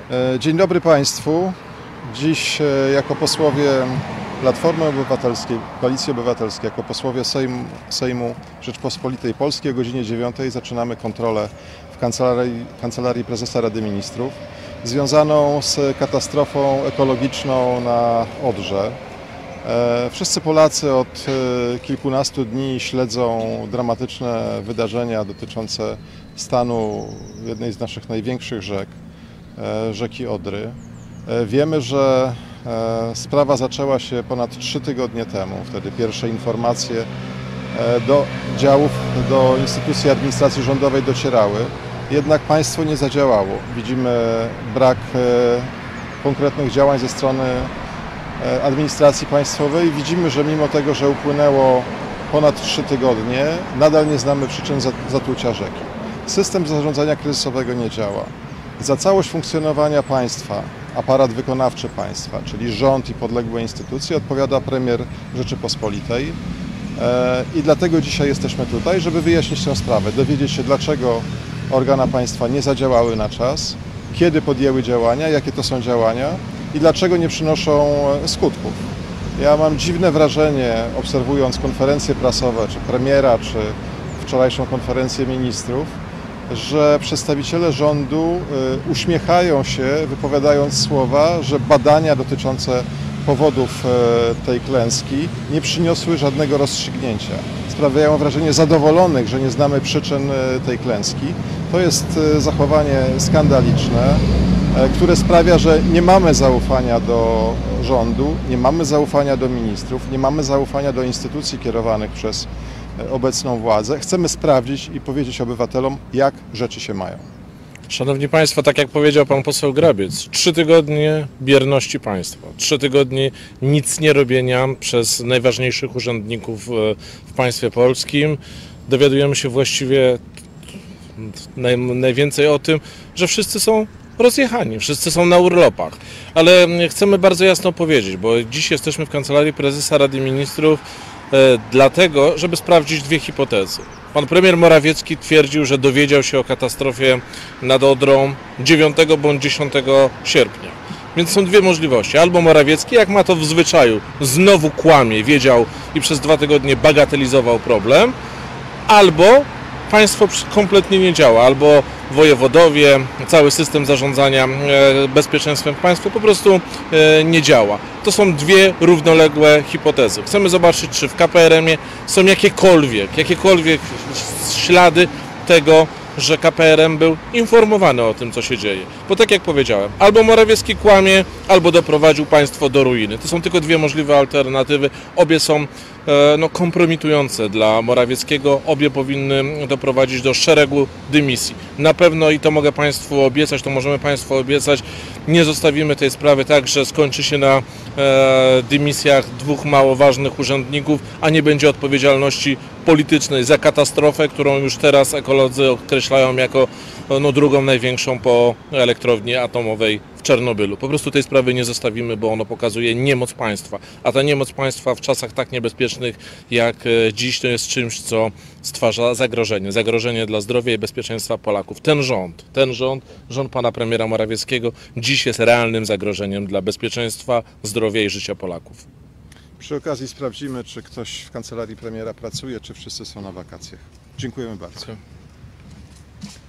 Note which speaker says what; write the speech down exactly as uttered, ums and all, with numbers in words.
Speaker 1: Dzień dobry Państwu. Dziś jako posłowie Platformy Obywatelskiej, Koalicji Obywatelskiej, jako posłowie Sejmu, Sejmu Rzeczpospolitej Polskiej o godzinie dziewiątej zaczynamy kontrolę w Kancelarii, Kancelarii Prezesa Rady Ministrów związaną z katastrofą ekologiczną na Odrze. Wszyscy Polacy od kilkunastu dni śledzą dramatyczne wydarzenia dotyczące stanu jednej z naszych największych rzek, rzeki Odry. Wiemy, że sprawa zaczęła się ponad trzy tygodnie temu. Wtedy pierwsze informacje do działów, do instytucji administracji rządowej docierały. Jednak państwo nie zadziałało. Widzimy brak konkretnych działań ze strony administracji państwowej. Widzimy, że mimo tego, że upłynęło ponad trzy tygodnie, nadal nie znamy przyczyn zatłucia rzeki. System zarządzania kryzysowego nie działa. Za całość funkcjonowania państwa, aparat wykonawczy państwa, czyli rząd i podległe instytucje, odpowiada premier Rzeczypospolitej. I dlatego dzisiaj jesteśmy tutaj, żeby wyjaśnić tę sprawę, dowiedzieć się, dlaczego organa państwa nie zadziałały na czas, kiedy podjęły działania, jakie to są działania i dlaczego nie przynoszą skutków. Ja mam dziwne wrażenie, obserwując konferencje prasowe, czy premiera, czy wczorajszą konferencję ministrów, że przedstawiciele rządu uśmiechają się, wypowiadając słowa, że badania dotyczące powodów tej klęski nie przyniosły żadnego rozstrzygnięcia. Sprawiają wrażenie zadowolonych, że nie znamy przyczyn tej klęski. To jest zachowanie skandaliczne, które sprawia, że nie mamy zaufania do rządu, nie mamy zaufania do ministrów, nie mamy zaufania do instytucji kierowanych przez obecną władzę. Chcemy sprawdzić i powiedzieć obywatelom, jak rzeczy się mają.
Speaker 2: Szanowni Państwo, tak jak powiedział Pan poseł Grabiec, trzy tygodnie bierności państwa, trzy tygodnie nic nie robienia przez najważniejszych urzędników w państwie polskim. Dowiadujemy się właściwie naj, najwięcej o tym, że wszyscy są rozjechani, wszyscy są na urlopach. Ale chcemy bardzo jasno powiedzieć, bo dziś jesteśmy w Kancelarii Prezesa Rady Ministrów dlatego, żeby sprawdzić dwie hipotezy. Pan premier Morawiecki twierdził, że dowiedział się o katastrofie nad Odrą dziewiątego bądź dziesiątego sierpnia. Więc są dwie możliwości. Albo Morawiecki, jak ma to w zwyczaju, znowu kłamie, wiedział i przez dwa tygodnie bagatelizował problem, albo państwo kompletnie nie działa, albo wojewodowie, cały system zarządzania bezpieczeństwem w państwie po prostu nie działa. To są dwie równoległe hipotezy. Chcemy zobaczyć, czy w K P R M ie są jakiekolwiek, jakiekolwiek ślady tego, że K P R M był informowany o tym, co się dzieje. Bo tak jak powiedziałem, albo Morawiecki kłamie, albo doprowadził państwo do ruiny. To są tylko dwie możliwe alternatywy. Obie są no, kompromitujące dla Morawieckiego. Obie powinny doprowadzić do szeregu dymisji. Na pewno, i to mogę Państwu obiecać, to możemy Państwu obiecać, nie zostawimy tej sprawy tak, że skończy się na e, dymisjach dwóch mało ważnych urzędników, a nie będzie odpowiedzialności politycznej za katastrofę, którą już teraz ekolodzy określają jako no, drugą największą po elektrowni atomowej w Czarnobylu. Po prostu tej sprawy nie zostawimy, bo ono pokazuje niemoc państwa. A ta niemoc państwa w czasach tak niebezpiecznych jak dziś to jest czymś, co stwarza zagrożenie. Zagrożenie dla zdrowia i bezpieczeństwa Polaków. Ten rząd, ten rząd, rząd pana premiera Morawieckiego dziś jest realnym zagrożeniem dla bezpieczeństwa, zdrowia i życia Polaków.
Speaker 1: Przy okazji sprawdzimy, czy ktoś w kancelarii premiera pracuje, czy wszyscy są na wakacjach. Dziękujemy bardzo.